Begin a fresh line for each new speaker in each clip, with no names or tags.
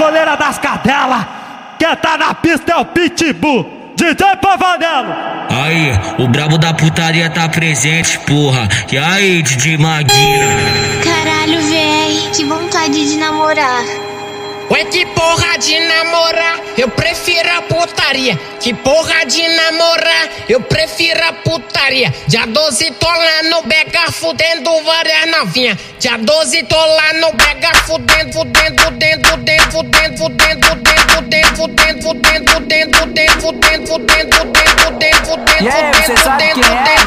coleira das cadelas. Quem tá na pista é o Pitbull, DJ Pavanello.
Aí, o brabo da putaria tá presente, porra. E aí, DJ Maguina?
Caralho, véi, que vontade de namorar.
Ué, que porra de namorar, eu prefiro a putaria. Que porra de namorar, eu prefiro a putaria. Dia 12 tô lá no Bega fudendo várias novinha. Dia 12 tô lá no Bega fudendo, fudendo, fudendo, fudendo, fudendo, fudendo, fudendo, fudendo, fudendo, fudendo, fudendo, fudendo, fudendo, fudendo, fudendo, fudendo.
E aí, você sabe quem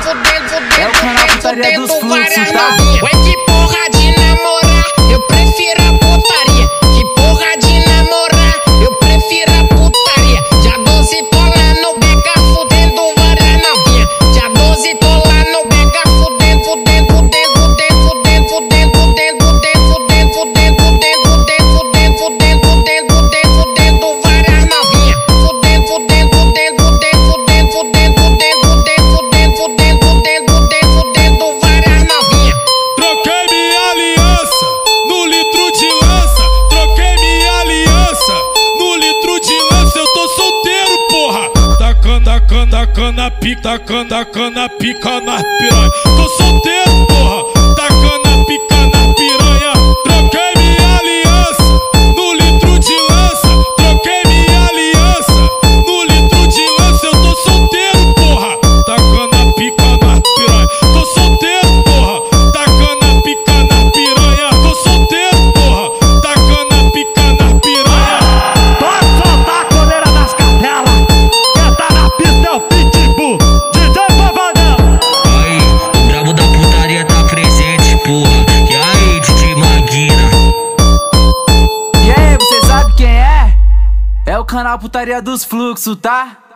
é? É o canal Putaria dos Fluxos, tá?
Ué, que porra de namorar, eu prefiro a putaria. Que porra de namorar, eu prefiro a putaria. Dia 12 tô lá no Bega fudendo várias novinha. Dia 12 tô lá no Bega fudendo, fudendo, fudendo, fudendo, fudendo, fudendo, fudendo, fudendo, fudendo, fudendo, fudendo, fudendo, fudendo, fudendo, fudendo várias novinha. Fudendo, fudendo, fudendo, fudendo, fudendo, fudendo, fudendo, fudendo, fudendo, fudendo, fudendo várias novinha.
Troquei minha aliança no litro de lança. Troquei minha aliança no litro de lança. Eu tô solteiro, porra. Tacando a pica, tacando a pica na piranha. Tô solteiro, porra. Tacando a pica na piranha. Troquei minha aliança no litro de lança. Troquei minha aliança no litro de lança. Eu tô solteiro, porra. Tacando a pica na piranha. Tô solteiro, porra. Tacando a pica na piranha. Tô solteiro, porra. Tacando a pica na piranha.
Pode soltar a coleira das cadelas. Quem tá na pista é o Pitbull, DJ Pavanello.
Aí, o brabo da putaria tá presente, porra. E aí, DJ Maguina?
E aí, você sabe quem é? É o canal Putaria dos Fluxos, tá?